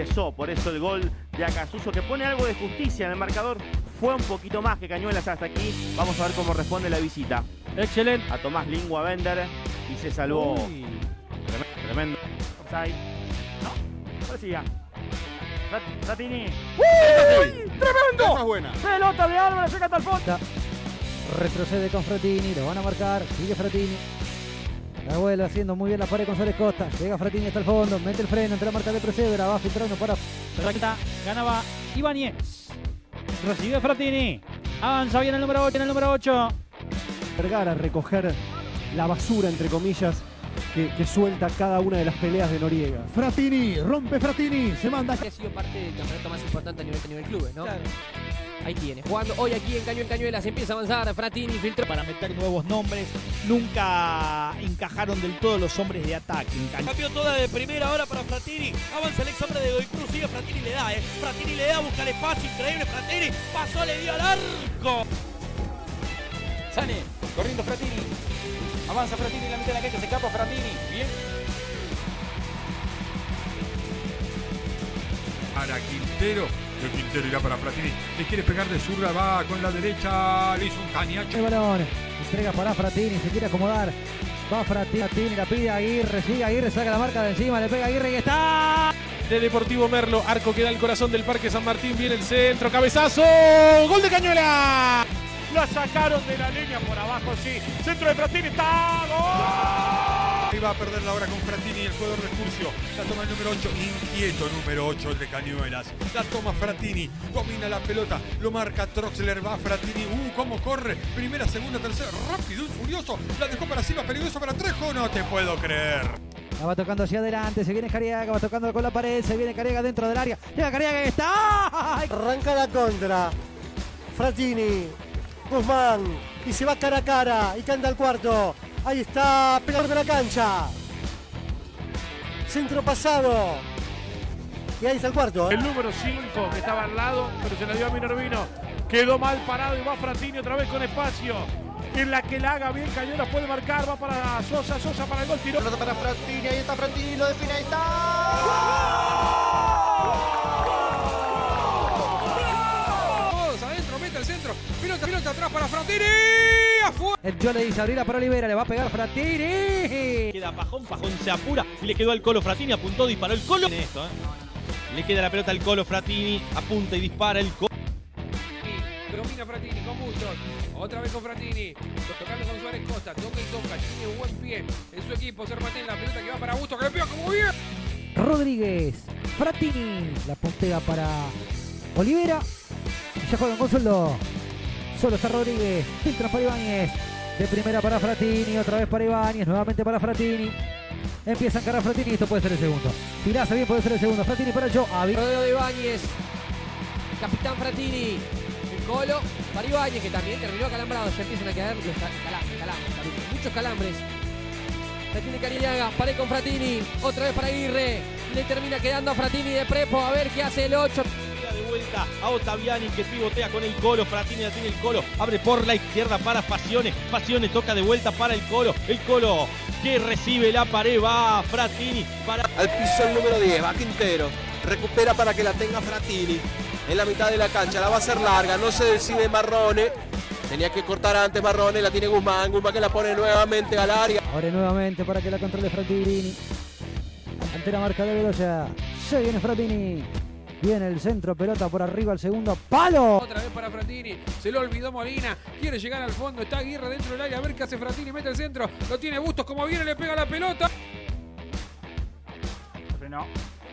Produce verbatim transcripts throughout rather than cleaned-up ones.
pesó, por eso el gol de Acasuso, que pone algo de justicia en el marcador. Fue un poquito más que Cañuelas hasta aquí. Vamos a ver cómo responde la visita. Excelente. A Tomás Lingua Bender y se salvó. Uy. Tremendo. Tremendo. Offside. No, parecía. Fratini. ¡Uy! ¡Tremendo! Esa es buena. Pelota de Álvarez, llega hasta el fondo. Retrocede con Fratini, lo van a marcar, sigue Fratini. La vuelve haciendo muy bien la pared con Suárez Costa. Llega Fratini hasta el fondo, mete el freno entre la marca de Presebra, va filtrando para... Recta, ganaba Ibáñez. Recibe Fratini. Avanza bien el número ocho, en el número ocho. Vergara, recoger la basura, entre comillas, que, que suelta cada una de las peleas de Noriega. Fratini, rompe Fratini, se manda. Ha sido parte del campeonato más importante a nivel, a nivel clubes, ¿no? Claro. Ahí tiene, jugando hoy aquí en Caño en Cañuelas, empieza a avanzar, Fratini filtró. Para meter nuevos nombres, nunca encajaron del todo los hombres de ataque. Cambió toda de primera hora para Fratini, avanza el ex hombre de Goicruz, sigue Fratini, le da, eh. Fratini le da, busca el espacio, increíble, Fratini, pasó, le dio al arco. Sane, corriendo Fratini, avanza Fratini en la mitad de la cancha, se escapa Fratini, bien. Para Quintero, el Quintero irá para Fratini, le quiere pegar de zurda, va con la derecha, le hizo un cañacho. El balón, entrega para Fratini, se quiere acomodar. Va Fratini, Fratini la pide a Aguirre, sigue Aguirre, saca la marca de encima, le pega a Aguirre y está. De Deportivo Merlo, arco que da el corazón del Parque San Martín, viene el centro, cabezazo, gol de Cañuelas. La sacaron de la línea por abajo, sí. Centro de Fratini, está. ¡Gol! Ahí va a perder la hora con Fratini, el jugador de Curcio. La toma el número ocho, inquieto número ocho, el de Cañuelas. La toma Fratini, domina la pelota, lo marca Troxler, va Fratini. Uh, cómo corre. Primera, segunda, tercera, rápido y furioso. La dejó para Silva, peligroso para Trejo. No te puedo creer. La va tocando hacia adelante, se viene Cariaga, va tocando con la pared, se viene Cariaga dentro del área. Llega Cariaga y está. Arranca la contra. Fratini. Guzmán, y se va cara a cara, y canta al cuarto, ahí está, pegador de la cancha, centro pasado, y ahí está el cuarto. ¿eh? El número cinco que estaba al lado, pero se la dio a Minervino, quedó mal parado y va Fratini otra vez con espacio, en la que la haga bien Cañuelas puede marcar, va para Sosa, Sosa para el gol, tiró. Pelota para Fratini, ahí está Fratini, lo define, ahí está. Pelota, pelota atrás para Fratini. Afuera. El yo le dice abrirla para Olivera, le va a pegar Fratini. Queda Pajón, Pajón se apura y le quedó al Colo Fratini, apuntó, disparó el Colo. En esto, ¿eh? Le queda la pelota al Colo Fratini, apunta y dispara el Colo. Domina Fratini con Bustos, otra vez con Fratini, tocando con Suárez Costa, toca y toca, tiene buen pie en su equipo, Cermaten, la pelota que va para Bustos, que le pega como bien. Rodríguez, Fratini, la puntea para Olivera. Y ya juegan con Soldo. Solo está Rodríguez, filtra para Ibáñez. De primera para Fratini, otra vez para Ibáñez, nuevamente para Fratini. Empieza a encarar Fratini y esto puede ser el segundo. Tiraza bien, puede ser el segundo. Fratini para el Joe. Rodeo de Ibáñez. Capitán Fratini. El Colo para Ibáñez, que también terminó acalambrado. Ya empiezan a quedar los calambres, calambres, muchos calambres. La tiene Cariaga, pared con Fratini. Otra vez para Aguirre. Le termina quedando a Fratini de prepo. A ver qué hace el ocho. De vuelta a Ottaviani que pivotea con el Colo. Fratini la tiene el Colo. Abre por la izquierda para Pasiones. Pasiones toca de vuelta para el Colo. El Colo que recibe la pared. Va Fratini para... Al piso el número diez, va Quintero. Recupera para que la tenga Fratini. En la mitad de la cancha, la va a hacer larga. No se decide Marrone. Tenía que cortar antes Marrone. La tiene Guzmán. Guzmán que la pone nuevamente al área. Ahora nuevamente para que la controle Fratini. Ante la marca de Bedoya. Se viene Fratini. Viene el centro, pelota por arriba al segundo palo. Otra vez para Fratini, se lo olvidó Molina, quiere llegar al fondo, está Aguirre dentro del área, a ver qué hace Fratini, mete el centro, lo tiene Bustos, como viene, le pega la pelota. Frenó.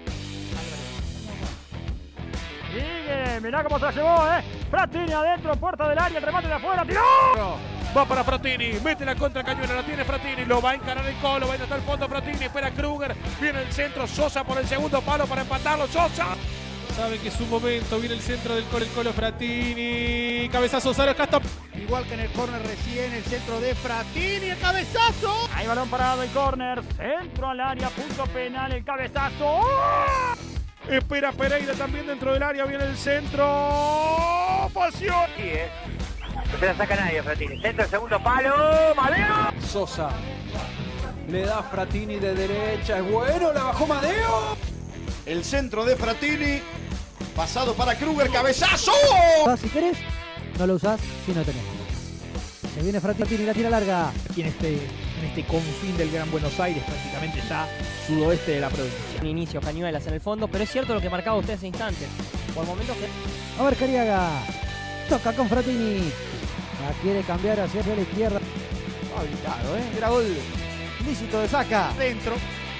Sigue, mirá cómo se la llevó, eh. Fratini adentro, puerta del área, el remate de afuera, tiró. Va para Fratini, mete la contra Cañuelas, la tiene Fratini, lo va a encarar el Colo, va a ir hasta el fondo Fratini, espera Kruger, viene el centro, Sosa por el segundo palo para empatarlo, Sosa. Sabe que es su momento, viene el centro del Colo, el Colo Fratini, cabezazo, Saro Castro. Igual que en el córner recién, el centro de Fratini, el cabezazo. Hay balón parado, el córner, centro al área, punto penal, el cabezazo. ¡Oh! Espera Pereira también dentro del área, viene el centro. Pasión. Sí, eh. No se la saca nadie Fratini. Centro, segundo palo. Madeo. Sosa. Le da Fratini de derecha. Es bueno, la bajó Madeo. El centro de Frattini. Pasado para Kruger, cabezazo. Si querés, no lo usás si no tenés. Se viene Frattini, la tira larga. Aquí en este, en este confín del Gran Buenos Aires, prácticamente ya sudoeste de la provincia. Un inicio, Cañuelas en el fondo, pero es cierto lo que marcaba usted ese instante. Por momentos que... A ver, Cariaga. Toca con Frattini. La quiere cambiar hacia la izquierda. Habilitado, ¿eh? Era gol lícito de Saca. Dentro.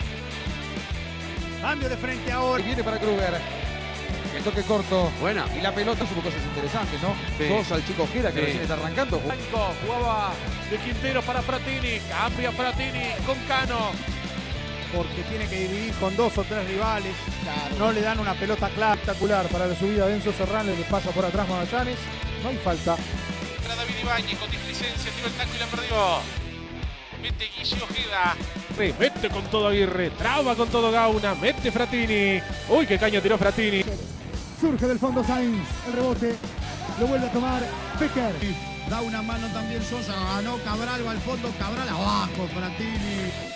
Cambio de frente ahora. Y viene para Kruger. El toque corto. Buena. Y la pelota supo cosas interesantes, ¿no? Sí. Dos al chico Ojeda que Sí. recién está arrancando. Blanco jugaba de Quintero para Frattini. Cambia Frattini con Cano. Porque tiene que dividir con dos o tres rivales. No le dan una pelota clara. Espectacular para la subida de Enzo Serrano, le pasa por atrás Magallanes. No hay falta. Para David Ibáñez con displicencia, tiró el taco y la perdió. Mete Guille Ojeda. Mete con todo Aguirre, traba con todo Gauna, mete Frattini. Uy, qué caño tiró Frattini. Surge del fondo Sainz, el rebote, lo vuelve a tomar Becker. Da una mano también Sosa, ganó Cabral, va al fondo, Cabral abajo, Frattini.